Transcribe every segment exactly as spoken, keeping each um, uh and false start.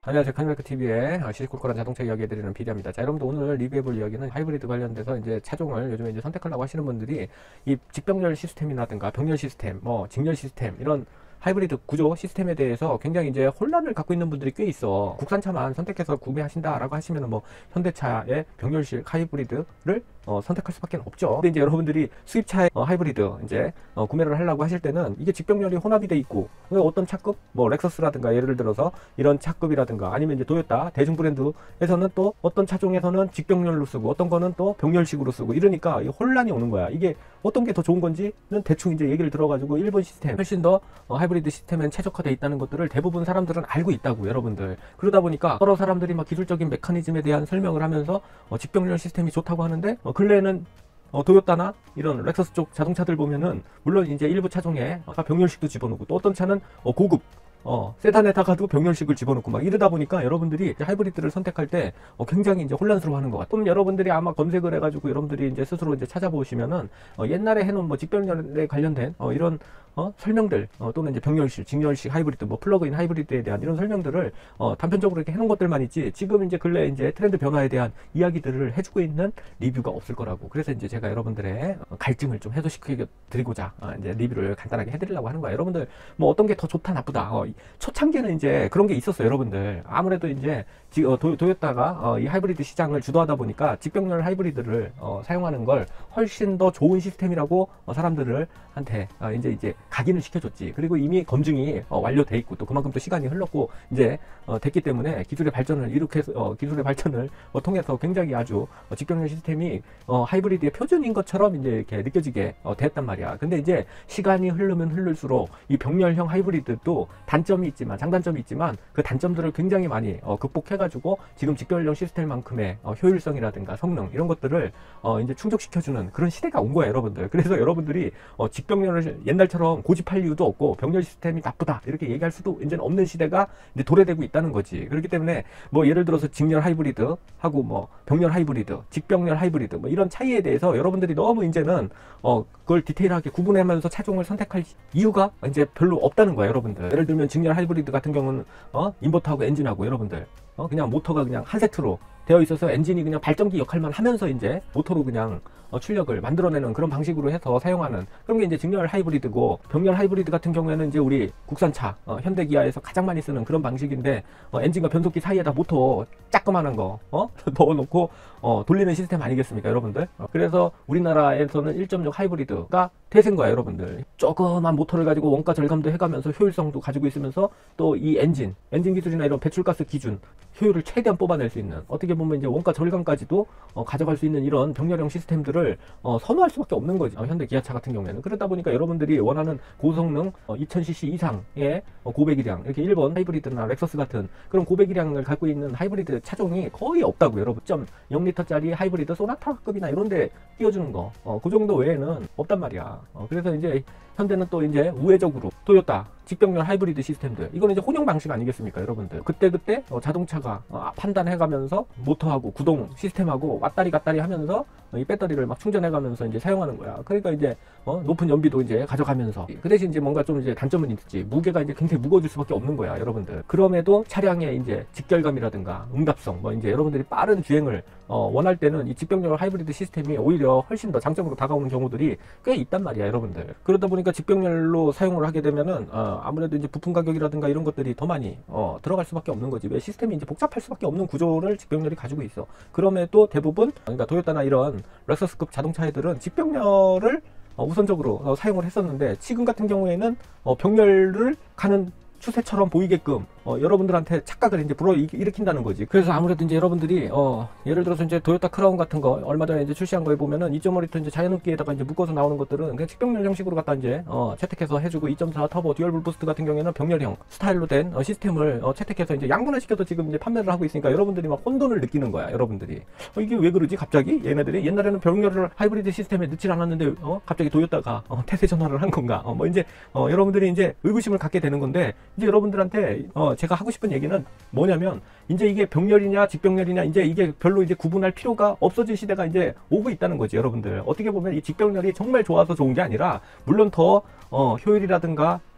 안녕하세요. 카니발크티비의 시시콜콜한 자동차 이야기 해드리는 피디입니다. 자, 여러분들 오늘 리뷰해볼 이야기는 하이브리드 관련돼서 이제 차종을 요즘에 이제 선택하려고 하시는 분들이 이 직병렬 시스템이라든가 병렬 시스템, 뭐 직렬 시스템 이런 하이브리드 구조 시스템에 대해서 굉장히 이제 혼란을 갖고 있는 분들이 꽤 있어. 국산차만 선택해서 구매하신다라고 하시면 뭐 현대차의 병렬식 하이브리드를 어, 선택할 수밖에 없죠. 근데 이제 여러분들이 수입차의 어, 하이브리드 이제 어, 구매를 하려고 하실 때는 이게 직병렬이 혼합이 돼 있고 어떤 차급 뭐 렉서스라든가 예를 들어서 이런 차급이라든가 아니면 이제 도요타 대중 브랜드에서는 또 어떤 차종에서는 직병렬로 쓰고 어떤 거는 또 병렬식으로 쓰고 이러니까 혼란이 오는 거야. 이게 어떤 게 더 좋은 건지는 대충 이제 얘기를 들어가지고 일본 시스템 훨씬 더 어, 하이브리드 시스템엔 최적화되어 있다는 것들을 대부분 사람들은 알고 있다고 여러분들. 그러다 보니까 여러 사람들이 막 기술적인 메커니즘에 대한 설명을 하면서 어, 직병렬 시스템이 좋다고 하는데 어, 근래에는 어, 도요타나 이런 렉서스 쪽 자동차들 보면은 물론 이제 일부 차종에 아까 병렬식도 집어넣고 또 어떤 차는 어, 고급 어, 세단에다가도 병렬식을 집어넣고 막 이러다 보니까 여러분들이 하이브리드를 선택할 때 어, 굉장히 이제 혼란스러워 하는 것 같아요. 그럼 여러분들이 아마 검색을 해가지고 여러분들이 이제 스스로 이제 찾아보시면은 어, 옛날에 해놓은 뭐 직병렬에 관련된 어, 이런 어, 설명들 어, 또는 이제 병렬식, 직렬식 하이브리드, 뭐 플러그인 하이브리드에 대한 이런 설명들을 어, 단편적으로 이렇게 해놓은 것들만 있지 지금 이제 근래 이제 트렌드 변화에 대한 이야기들을 해주고 있는 리뷰가 없을 거라고. 그래서 이제 제가 여러분들의 갈증을 좀 해소시켜 드리고자 어, 이제 리뷰를 간단하게 해드리려고 하는 거야. 여러분들 뭐 어떤 게 더 좋다 나쁘다 어, 초창기에는 이제 그런 게 있었어요. 여러분들 아무래도 이제 지, 어, 도, 도요타가 어, 이 하이브리드 시장을 주도하다 보니까 직병렬 하이브리드를 어, 사용하는 걸 훨씬 더 좋은 시스템이라고 어, 사람들을 한테 어, 이제 이제 각인을 시켜줬지. 그리고 이미 검증이 어, 완료돼 있고 또 그만큼 또 시간이 흘렀고 이제 어, 됐기 때문에 기술의 발전을 이렇게 어, 기술의 발전을 어, 통해서 굉장히 아주 어, 직병렬 시스템이 어, 하이브리드의 표준인 것처럼 이제 이렇게 느껴지게 어, 됐단 말이야. 근데 이제 시간이 흐르면 흐를수록 이 병렬형 하이브리드도 단점이 있지만 장단점이 있지만 그 단점들을 굉장히 많이 어, 극복해가지고 지금 직병렬형 시스템만큼의 어, 효율성이라든가 성능 이런 것들을 어, 이제 충족시켜주는 그런 시대가 온 거야, 여러분들. 그래서 여러분들이 어, 직병렬을 옛날처럼 고집할 이유도 없고 병렬 시스템이 나쁘다 이렇게 얘기할 수도 이제는 없는 시대가 이제 도래되고 있다는 거지. 그렇기 때문에 뭐 예를 들어서 직렬 하이브리드 하고 뭐 병렬 하이브리드, 직병렬 하이브리드 뭐 이런 차이에 대해서 여러분들이 너무 이제는 어, 그걸 디테일하게 구분하면서 차종을 선택할 이유가 이제 별로 없다는 거야, 여러분들. 예를 들면 직렬 하이브리드 같은 경우는 어, 인버터하고 엔진하고 여러분들 어, 그냥 모터가 그냥 한 세트로 되어 있어서 엔진이 그냥 발전기 역할만 하면서 이제 모터로 그냥 어, 출력을 만들어내는 그런 방식으로 해서 사용하는 그런 게 이제 직렬 하이브리드고, 병렬 하이브리드 같은 경우에는 이제 우리 국산차 어, 현대기아에서 가장 많이 쓰는 그런 방식인데 어, 엔진과 변속기 사이에다 모터 짜끄만한 거 어? 넣어놓고 어, 돌리는 시스템 아니겠습니까, 여러분들? 어, 그래서 우리나라에서는 일 점 육 하이브리드가 대세인 거야, 여러분들. 조그만 모터를 가지고 원가 절감도 해가면서 효율성도 가지고 있으면서 또 이 엔진, 엔진 기술이나 이런 배출가스 기준 효율을 최대한 뽑아낼 수 있는, 어떻게 보면 이제 원가 절감까지도 어, 가져갈 수 있는 이런 병렬형 시스템들을 어, 선호할 수밖에 없는 거지. 어, 현대 기아차 같은 경우에는. 그러다 보니까 여러분들이 원하는 고성능 어, 이천 씨씨 이상의 어, 고배기량, 이렇게 일본 하이브리드나 렉서스 같은 그런 고배기량을 갖고 있는 하이브리드 차종이 거의 없다고, 여러분. 점 영 리터짜리 하이브리드 소나타급이나 이런 데 띄워주는 거, 어, 그 정도 외에는 없단 말이야. 어, 그래서 이제 현대는 또 이제 우회적으로 도요타 직병렬 하이브리드 시스템들, 이거는 이제 혼용 방식 아니겠습니까, 여러분들. 그때그때 어, 자동차가 어, 판단해가면서 모터하고 구동 시스템하고 왔다리 갔다리 하면서 어, 이 배터리를 막 충전해가면서 이제 사용하는 거야. 그러니까 이제 어, 높은 연비도 이제 가져가면서, 그 대신 이제 뭔가 좀 이제 단점은 있지. 무게가 이제 굉장히 무거워질 수밖에 없는 거야, 여러분들. 그럼에도 차량의 이제 직결감이라든가 응답성, 뭐 이제 여러분들이 빠른 주행을 어, 원할 때는 이 직병렬 하이브리드 시스템이 오히려 훨씬 더 장점으로 다가오는 경우들이 꽤 있단 말이야, 여러분들. 그러다 보니까 직병렬로 사용을 하게 되면은 어, 아무래도 이제 부품 가격이라든가 이런 것들이 더 많이 어, 들어갈 수밖에 없는 거지. 왜 시스템이 이제 복잡할 수밖에 없는 구조를 직병렬이 가지고 있어. 그럼에도 대부분 그러니까 도요타나 이런 렉서스급 자동차들은 직병렬을 어, 우선적으로 어, 사용을 했었는데, 지금 같은 경우에는 어, 병렬을 가는 추세처럼 보이게끔 어, 여러분들한테 착각을 이제 불러일으킨다는 거지. 그래서 아무래도 이제 여러분들이 어, 예를 들어서 이제 도요타 크라운 같은 거 얼마 전에 이제 출시한 거에 보면은 이 점 오 리터 이제 자연흡기에다가 이제 묶어서 나오는 것들은 그냥 직병렬 형식으로 갖다 이제 어, 채택해서 해주고, 이 점 사 터보 듀얼 불부스트 같은 경우에는 병렬형 스타일로 된 어, 시스템을 어, 채택해서 이제 양분화시켜서 지금 이제 판매를 하고 있으니까 여러분들이 막 혼돈을 느끼는 거야, 여러분들이. 어, 이게 왜 그러지 갑자기? 얘네들이 옛날에는 병렬을 하이브리드 시스템에 넣질 않았는데 어, 갑자기 도요타가 어, 태세 전환을 한 건가? 어, 뭐 이제 어, 여러분들이 이제 의구심을 갖게 되는 건데, 이제 여러분들한테 어, 제가 하고 싶은 얘기는 뭐냐면, 이제 이게 병렬이냐 직병렬이냐 이제 이게 별로 이제 구분할 필요가 없어진 시대가 이제 오고 있다는 거지, 여러분들. 어떻게 보면 이 직병렬이 정말 좋아서 좋은 게 아니라, 물론 더 어, 효율이라든가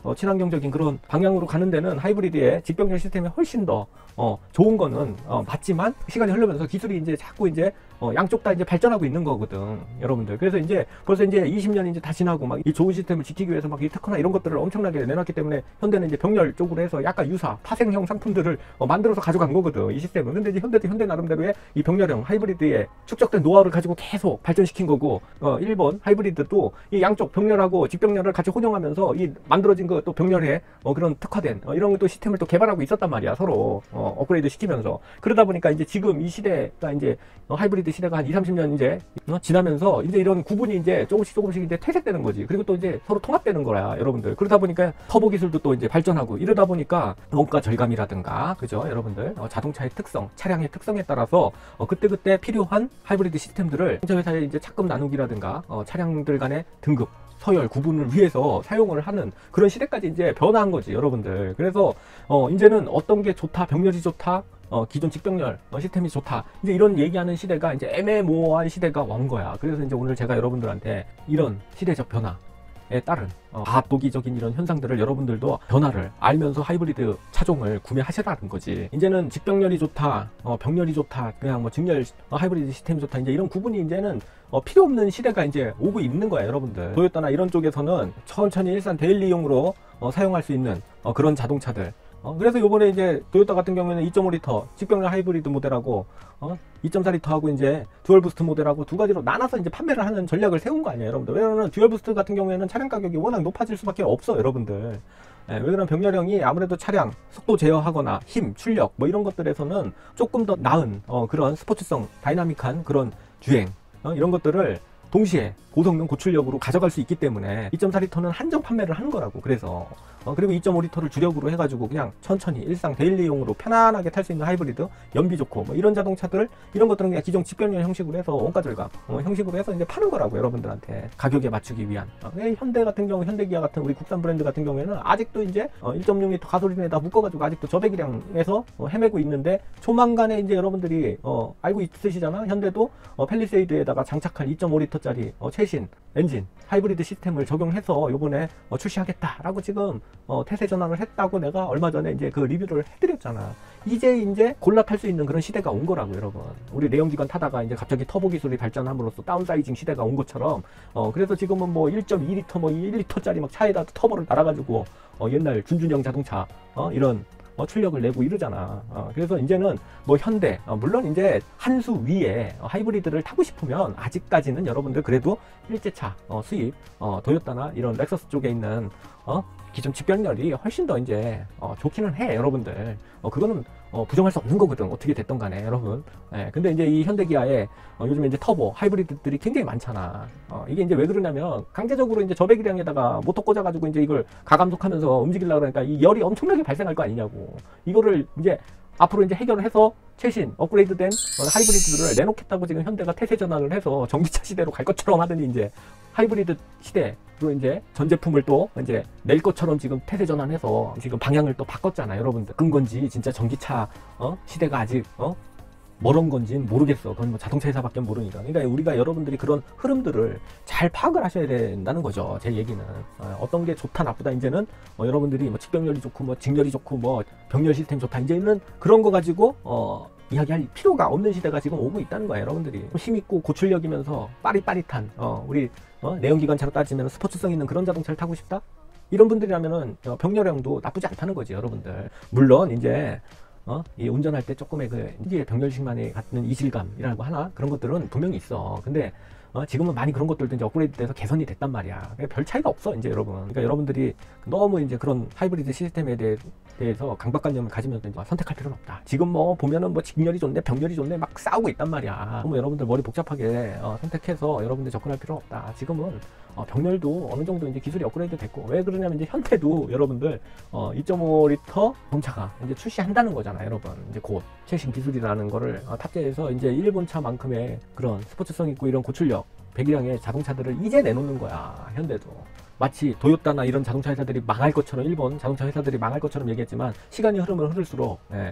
어, 친환경적인 그런 방향으로 가는 데는 하이브리드의 직병렬 시스템이 훨씬 더 어, 좋은 거는 어, 맞지만 시간이 흐르면서 기술이 이제 자꾸 이제 어, 양쪽 다 이제 발전하고 있는 거거든, 여러분들. 그래서 이제 벌써 이제 이십 년이 이제 다 지나고 막 이 좋은 시스템을 지키기 위해서 막 이 특허나 이런 것들을 엄청나게 내놨기 때문에 현대는 이제 병렬 쪽으로 해서 약간 유사 파생형 상품들을 어, 만들어서 가져간 거거든, 이 시스템은. 근데 이제 현대도 현대 나름대로의 이 병렬형 하이브리드의 축적된 노하우를 가지고 계속 발전시킨 거고, 어, 일본 하이브리드도 이 양쪽 병렬하고 직병렬을 같이 혼용하면서 이 만들어진 그 또 병렬의 어, 그런 특화된 어, 이런 또 시스템을 또 개발하고 있었단 말이야, 서로 어, 업그레이드 시키면서. 그러다 보니까 이제 지금 이 시대가 이제 어, 하이브리드 시대가 한 이삼십 년 이제 어, 지나면서 이제 이런 구분이 이제 조금씩 조금씩 이제 퇴색되는 거지. 그리고 또 이제 서로 통합되는 거야, 여러분들. 그러다 보니까 터보 기술도 또 이제 발전하고 이러다 보니까 원가 절감이라든가, 그죠, 여러분들. 어, 자동차의 특성, 차량의 특성에 따라서 어, 그때그때 필요한 하이브리드 시스템들을 자동차 회사의 이제 차급 나누기라든가 어, 차량들 간의 등급 서열 구분을 위해서 사용을 하는 그런 시대까지 이제 변화한 거지, 여러분들. 그래서 어 이제는 어떤 게 좋다, 병렬이 좋다, 어 기존 직병렬 어, 시스템이 좋다, 이제 이런 얘기하는 시대가 이제 애매모호한 시대가 온 거야. 그래서 이제 오늘 제가 여러분들한테 이런 시대적 변화에 따른 어, 과학도기적인 이런 현상들을 여러분들도 변화를 알면서 하이브리드 차종을 구매하시라는 거지. 이제는 직병렬이 좋다, 어, 병렬이 좋다, 그냥 뭐 직렬 어, 하이브리드 시스템이 좋다, 이제 이런 구분이 이제는 어, 필요 없는 시대가 이제 오고 있는 거야, 여러분들. 도요타나 이런 쪽에서는 천천히 일산 데일리용으로 어, 사용할 수 있는 어, 그런 자동차들. 어, 그래서 요번에 이제 도요타 같은 경우에는 이 점 오 리터 직병렬 하이브리드 모델하고 어, 이 점 사 리터하고 이제 듀얼 부스트 모델하고 두 가지로 나눠서 이제 판매를 하는 전략을 세운 거 아니에요, 여러분들. 왜냐면 듀얼 부스트 같은 경우에는 차량 가격이 워낙 높아질 수밖에 없어, 여러분들. 예, 왜 그러면 병렬형이 아무래도 차량 속도 제어하거나 힘, 출력 뭐 이런 것들에서는 조금 더 나은 어, 그런 스포츠성, 다이나믹한 그런 주행 어, 이런 것들을 동시에 고성능 고출력으로 가져갈 수 있기 때문에 이 점 사 리터는 한정 판매를 하는 거라고. 그래서 어, 그리고 이 점 오 리터를 주력으로 해가지고 그냥 천천히 일상 데일리용으로 편안하게 탈 수 있는 하이브리드, 연비 좋고 뭐 이런 자동차들, 이런 것들은 그냥 기존 직병렬 형식으로 해서 원가 절감 어, 형식으로 해서 이제 파는 거라고, 여러분들한테 가격에 맞추기 위한. 어, 현대 같은 경우, 현대기아 같은 우리 국산 브랜드 같은 경우에는 아직도 이제 어, 일 점 육 리터 가솔린에다 묶어가지고 아직도 저배기량에서 어, 헤매고 있는데, 조만간에 이제 여러분들이 어, 알고 있으시잖아. 현대도 어, 팰리세이드에다가 장착할 이 점 오 리터짜리 어, 최신 엔진 하이브리드 시스템을 적용해서 요번에 어, 출시하겠다라고 지금 어, 태세 전환을 했다고 내가 얼마 전에 이제 그 리뷰를 해드렸잖아. 이제 이제 골라 탈 수 있는 그런 시대가 온 거라고, 여러분. 우리 내연기관 타다가 이제 갑자기 터보 기술이 발전함으로써 다운사이징 시대가 온 것처럼 어, 그래서 지금은 뭐 일 점 이 리터 뭐 일 리터짜리 막 차에다 터보를 달아가지고 어, 옛날 준준형 자동차 어, 이런 어, 출력을 내고 이러잖아. 어, 그래서 이제는 뭐 현대, 어, 물론 이제 한 수 위에 어, 하이브리드를 타고 싶으면 아직까지는 여러분들 그래도 일제차 어, 수입 어, 도요타나 이런 렉서스 쪽에 있는 어, 기존 직병렬이 훨씬 더 이제 어, 좋기는 해, 여러분들. 어, 그거는 어, 부정할 수 없는 거거든, 어떻게 됐던 간에, 여러분. 예, 근데 이제 이 현대기아에 어, 요즘에 이제 터보 하이브리드들이 굉장히 많잖아. 어, 이게 이제 왜 그러냐면 강제적으로 이제 저배기량에다가 모터 꽂아가지고 이제 이걸 가감속하면서 움직이려고 그러니까 이 열이 엄청나게 발생할 거 아니냐고. 이거를 이제 앞으로 이제 해결을 해서 최신 업그레이드된 하이브리드를 내놓겠다고 지금 현대가 태세 전환을 해서 전기차 시대로 갈 것처럼 하더니 이제 하이브리드 시대로 이제 전 제품을 또 이제 낼 것처럼 지금 태세 전환해서 지금 방향을 또 바꿨잖아, 여러분들. 끈 건지 진짜 전기차 어? 시대가 아직 어? 멀은 건지는 모르겠어. 그건 뭐 자동차 회사밖에 모르니까. 그러니까 우리가 여러분들이 그런 흐름들을 잘 파악을 하셔야 된다는 거죠, 제 얘기는. 어, 어떤 게 좋다 나쁘다 이제는 어, 여러분들이 뭐 직병렬이 좋고 뭐 직렬이 좋고 뭐 병렬 시스템 좋다, 이제는 그런 거 가지고 어, 이야기할 필요가 없는 시대가 지금 오고 있다는 거야, 여러분들이. 힘있고 고출력이면서 빠릿빠릿한 어, 우리 어, 내연기관차로 따지면 스포츠성 있는 그런 자동차를 타고 싶다? 이런 분들이라면은 어, 병렬형도 나쁘지 않다는 거지, 여러분들. 물론 이제 어? 이 운전할 때 조금의 그 이게 병렬식만이 갖는 이질감이라고 하나, 그런 것들은 분명히 있어. 근데 어, 지금은 많이 그런 것들도 이제 업그레이드 돼서 개선이 됐단 말이야. 그러니까 별 차이가 없어, 이제 여러분. 그러니까 여러분들이 너무 이제 그런 하이브리드 시스템에 대해, 대해서 강박관념을 가지면 이제 선택할 필요는 없다. 지금 뭐 보면은 뭐 직렬이 좋네, 병렬이 좋네 막 싸우고 있단 말이야. 뭐 여러분들 머리 복잡하게 어, 선택해서 여러분들 접근할 필요 없다. 지금은 어, 병렬도 어느 정도 이제 기술이 업그레이드 됐고, 왜 그러냐면 이제 현대도 여러분들 어, 이 점 오 리터 자동차가 이제 출시한다는 거잖아, 여러분. 이제 곧 최신 기술이라는 거를 어, 탑재해서 이제 일본차만큼의 그런 스포츠성 있고 이런 고출력 배기량의 자동차들을 이제 내놓는 거야, 현대도. 마치 도요타나 이런 자동차 회사들이 망할 것처럼, 일본 자동차 회사들이 망할 것처럼 얘기했지만 시간이 흐르면 흐를수록 예,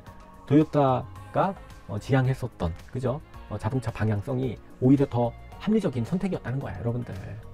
도요타가 어, 지향했었던 그죠? 어, 자동차 방향성이 오히려 더 합리적인 선택이었다는 거야, 여러분들.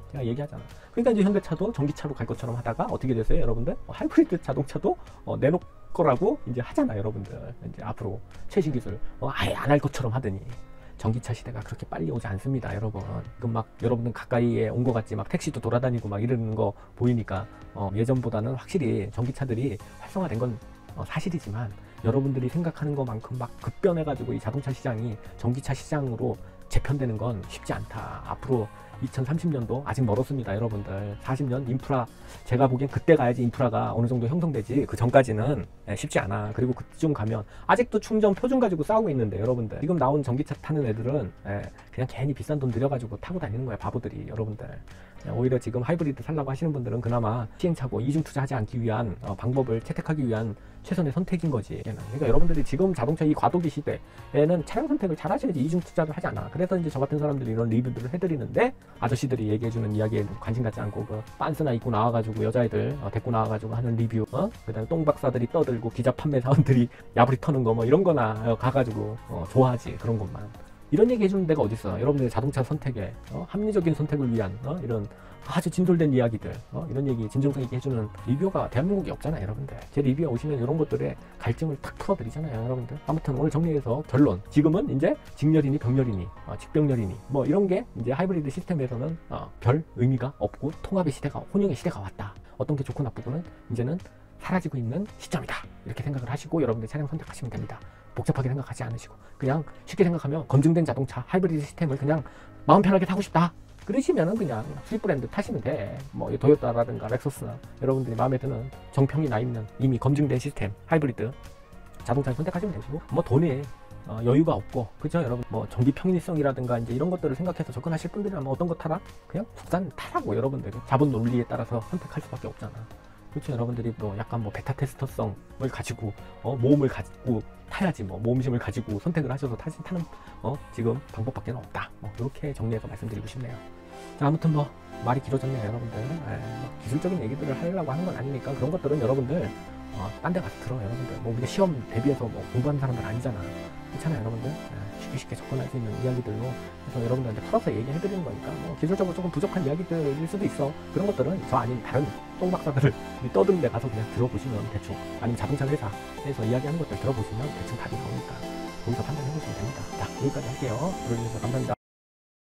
제가 얘기하잖아. 그러니까 이제 현대차도 전기차로 갈 것처럼 하다가 어떻게 됐어요, 여러분들? 어, 하이브리드 자동차도 어, 내놓을 거라고 이제 하잖아, 여러분들. 이제 앞으로 최신 기술 어, 아예 안 할 것처럼 하더니 전기차 시대가 그렇게 빨리 오지 않습니다, 여러분. 지금 막 여러분들 가까이에 온 것 같지, 막 택시도 돌아다니고 막 이러는 거 보이니까 어, 예전보다는 확실히 전기차들이 활성화된 건 어, 사실이지만 여러분들이 생각하는 것만큼 막 급변해가지고 이 자동차 시장이 전기차 시장으로 재편되는 건 쉽지 않다. 앞으로 이천삼십 년도 아직 멀었습니다, 여러분들. 사십 년 인프라, 제가 보기엔 그때 가야지 인프라가 어느 정도 형성되지, 그 전까지는 쉽지 않아. 그리고 그쯤 가면 아직도 충전 표준 가지고 싸우고 있는데, 여러분들 지금 나온 전기차 타는 애들은 그냥 괜히 비싼 돈 들여가지고 타고 다니는 거야, 바보들이. 여러분들 오히려 지금 하이브리드 살라고 하시는 분들은 그나마 시행착오, 이중 투자하지 않기 위한 어, 방법을 채택하기 위한 최선의 선택인 거지. 그러니까 여러분들이 지금 자동차 이 과도기 시대에는 차량 선택을 잘 하셔야지 이중 투자를 하지 않아. 그래서 이제 저 같은 사람들이 이런 리뷰들을 해드리는데, 아저씨들이 얘기해주는 이야기에 관심 갖지 않고 그 빤스나 입고 나와가지고 여자애들 어, 데리고 나와가지고 하는 리뷰, 어? 그 다음에 똥박사들이 떠들고 기자 판매 사원들이 야부리 터는 거 뭐 이런 거나 어, 가가지고 어, 좋아하지. 그런 것만. 이런 얘기 해주는 데가 어딨어. 여러분들의 자동차 선택에 어? 합리적인 선택을 위한 어? 이런 아주 진솔된 이야기들, 어? 이런 얘기 진정성 있게 해주는 리뷰어가 대한민국에 없잖아요, 여러분들. 제 리뷰에 오시면 이런 것들의 갈증을 탁 풀어드리잖아요, 여러분들. 아무튼 오늘 정리해서 결론, 지금은 이제 직렬이니 병렬이니 어, 직병렬이니 뭐 이런 게 이제 하이브리드 시스템에서는 어, 별 의미가 없고 통합의 시대가, 혼용의 시대가 왔다. 어떤 게 좋고 나쁘고는 이제는 사라지고 있는 시점이다, 이렇게 생각을 하시고 여러분들 차량 선택하시면 됩니다. 복잡하게 생각하지 않으시고 그냥 쉽게 생각하면 검증된 자동차 하이브리드 시스템을 그냥 마음 편하게 타고 싶다, 그러시면은 그냥 수입 브랜드 타시면 돼. 뭐 도요타라든가 렉서스나 여러분들이 마음에 드는 정평이 나 있는 이미 검증된 시스템 하이브리드 자동차를 선택하시면 되시고, 뭐 돈에 어, 여유가 없고, 그죠 여러분, 뭐 전기 평리성이라든가 이제 이런 것들을 생각해서 접근하실 분들이라면 뭐 어떤 거 타라? 그냥 국산 타라고. 여러분들이 자본 논리에 따라서 선택할 수밖에 없잖아. 그렇죠. 여러분들이 뭐 약간 뭐 베타 테스터성을 가지고 어, 모험을 가지고 타야지, 뭐 모험심을 가지고 선택을 하셔서 타시, 타는 어, 지금 방법밖에 없다. 뭐 이렇게 정리해서 말씀드리고 싶네요. 자, 아무튼 뭐 말이 길어졌네요, 여러분들. 에이, 뭐 기술적인 얘기들을 하려고 하는 건 아니니까 그런 것들은 여러분들 어, 딴 데 가서 들어. 여러분들 뭐 우리가 시험 대비해서 뭐 공부하는 사람들 아니잖아. 그렇잖아요, 여러분들. 에이, 쉽게 쉽게 접근할 수 있는 이야기들로 해서 여러분들한테 풀어서 얘기해드리는 거니까, 뭐 기술적으로 조금 부족한 이야기들일 수도 있어. 그런 것들은 저 아닌 다른 똥박사들을 떠드는 데 가서 그냥 들어보시면 대충, 아니면 자동차 회사에서 이야기하는 것들 들어보시면 대충 답이 나오니까 거기서 판단해 보시면 됩니다. 자, 여기까지 할게요. 들어주셔서 감사합니다.